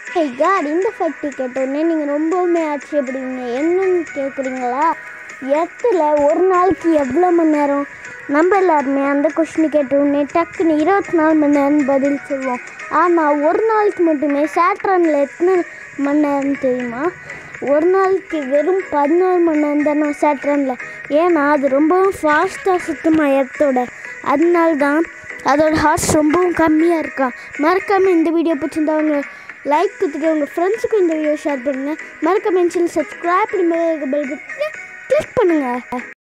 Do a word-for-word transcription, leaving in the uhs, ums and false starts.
Hey God, இந்த fact கேட்டோடனே நீங்கள் ரொம்பவுமே ஆச்சரியப்படுவீங்க. என்னன்னு கேட்குறீங்களா? எர்த்தில் ஒரு நாளைக்கு எவ்வளோ மணி நேரம்? நம்ம எல்லாருமே அந்த கொஸ்டின் கேட்டோடனே டக்குன்னு இருபத்தி நாலு மணி நேரம் பதில் சொல்லுவோம். ஆனால் ஒரு நாளைக்கு மட்டுமே சேட்ரனில் எத்தனை மணி நேரம் தெரியுமா? ஒரு நாளைக்கு வெறும் பதினாலு மணி நேரம் தானே சேட்ரனில். ஏன்னா அது ரொம்பவும் ஃபாஸ்ட்டாக சுற்றுமா எர்த்தோட. அதனால தான் அதோட ஹார்ஸ் ரொம்பவும் கம்மியாக இருக்கான். மறக்காமல் இந்த வீடியோ பிடிச்சிருந்தா அவங்க லைக் கொடுத்துட்டு உங்கள் ஃப்ரெண்ட்ஸுக்கும் இந்த வீடியோ ஷேர் பண்ணுங்கள். மறக்காம சேனல் சப்ஸ்கிரைப் பண்ணி பெல் பட்டனை கிளிக் பண்ணுங்கள்.